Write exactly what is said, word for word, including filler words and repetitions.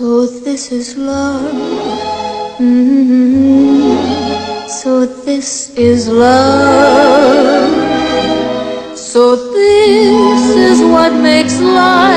So this is love. Mm-hmm. So this is love. So this is what makes life